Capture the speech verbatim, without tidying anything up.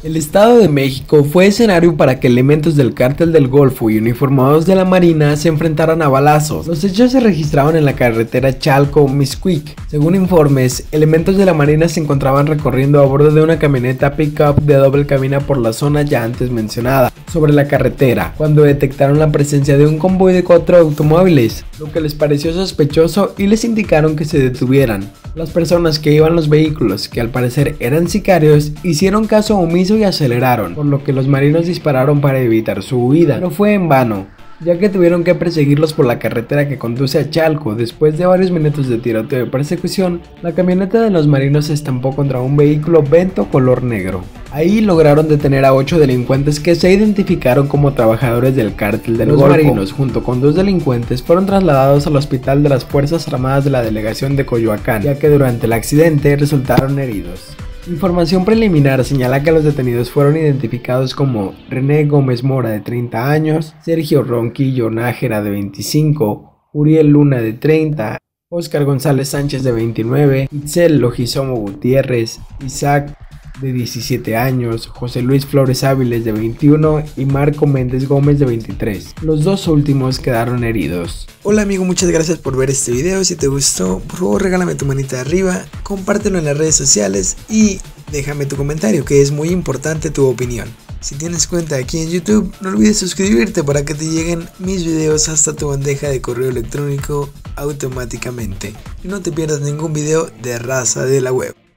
El Estado de México fue escenario para que elementos del Cártel del Golfo y uniformados de la Marina se enfrentaran a balazos. Los hechos se registraron en la carretera Chalco-Mixquic. Según informes, elementos de la Marina se encontraban recorriendo a bordo de una camioneta pick-up de doble cabina por la zona ya antes mencionada, sobre la carretera, cuando detectaron la presencia de un convoy de cuatro automóviles, lo que les pareció sospechoso y les indicaron que se detuvieran. Las personas que iban en los vehículos, que al parecer eran sicarios, hicieron caso omiso y aceleraron, por lo que los marinos dispararon para evitar su huida. Pero fue en vano, ya que tuvieron que perseguirlos por la carretera que conduce a Chalco. Después de varios minutos de tiroteo y persecución, la camioneta de los marinos se estampó contra un vehículo Vento color negro. Ahí lograron detener a ocho delincuentes que se identificaron como trabajadores del Cártel del Golfo. Los marinos, junto con dos delincuentes, fueron trasladados al hospital de las Fuerzas Armadas de la delegación de Coyoacán, ya que durante el accidente resultaron heridos. Información preliminar señala que los detenidos fueron identificados como René Gómez Mora, de treinta años, Sergio Ronquillo Nájera, de veinticinco, Uriel Luna, de treinta, Óscar González Sánchez, de veintinueve, Itzel Logisomo Gutiérrez, Isaac, de diecisiete años, José Luis Flores Áviles, de veintiuno, y Marco Méndez Gómez, de veintitrés. Los dos últimos quedaron heridos. Hola amigo, muchas gracias por ver este video. Si te gustó, por favor regálame tu manita arriba, compártelo en las redes sociales y déjame tu comentario, que es muy importante tu opinión. Si tienes cuenta aquí en YouTube, no olvides suscribirte para que te lleguen mis videos hasta tu bandeja de correo electrónico automáticamente. Y no te pierdas ningún video de Raza de la Web.